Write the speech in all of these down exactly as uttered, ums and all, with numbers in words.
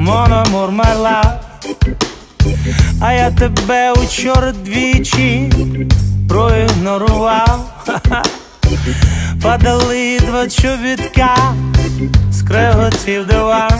mon amour, my love. А я тебе учора двічі проігнорував. Падали два чобітка, скреготів диван.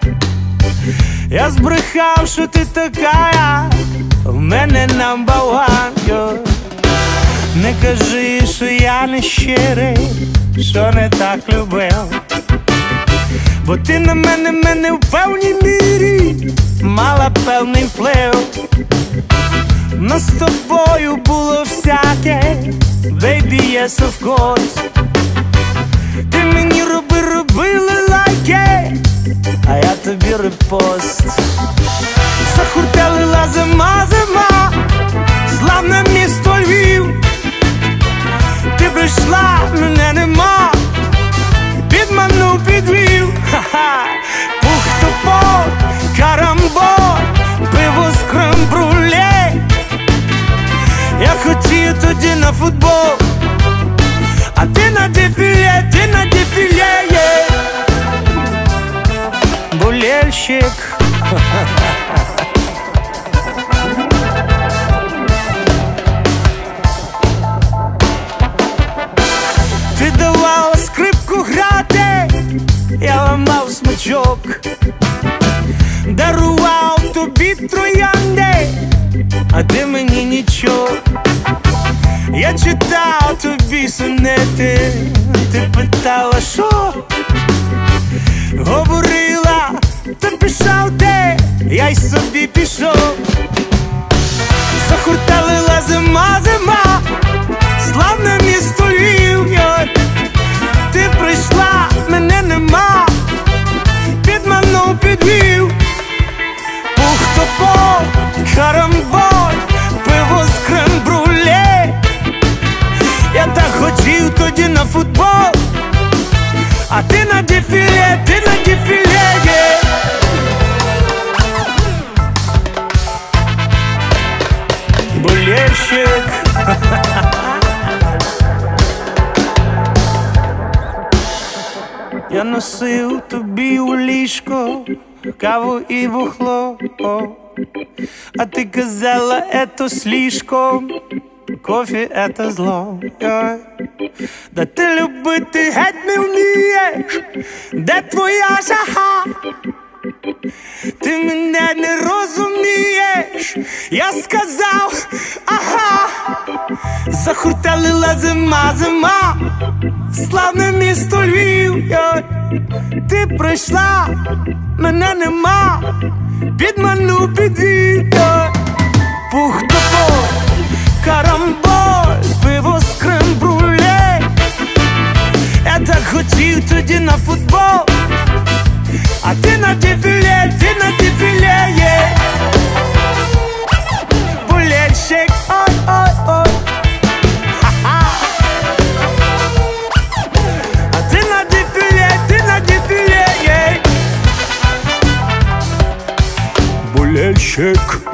Я збрехав, що ти така, в мене number one. Не кажи, що я не щирий, що не так любив. Бо ти на мене, мене в певній мірі мала певний вплив. Но з тобою було всяке, baby, yes, of course. Ти мені роби, робили лайки, а я тобі репост. Захуртелила зима, зима, славне місто Львів. Ти прийшла, мене нема, підманув, підвів. Ха-ха, пух-топор, карамбор, пиво з крем-бруле. Я хотів тоді на футбол, а ти на дефіле, ти на дефіле, yeah. Болельщик. Ти давала скрипку грати, я ламав смичок. Дарував тобі троянди, а ти мені нічого. Я читав тобі сонети, ти питала, що? Говорила, та пішов ти, я й собі пішов. Захурталила зима, зима, славне місто Львів. Ти прийшла, мене нема, підманув, підвів. Пух-топор, карамболь, пиво з крем-бруле. Я так хотів тоді на футбол, а ти на дефіле, ти на дефіле, yeah. Болельщик. Я носив тобі у ліжко каву і бухло, о. А ти казала, ето слишком, кофе это зло, yeah. Да ти любити геть не вмієш, де твоя жага? Ти мене не розумієш, я сказав, ага. Захурталила зима, зима, славне місто Львів, yeah. Ти прийшла, мене нема, підманув, підвів, yeah. Пух-топор, карамболь, пиво з крем-бруле. Я так хотів тоді на футбол, а ти на дефіле, ти на дефіле, yeah. Болельщик, ой, ой, ой. Ха-ха. А ти на дефіле, ти на дефіле, yeah. Болельщик.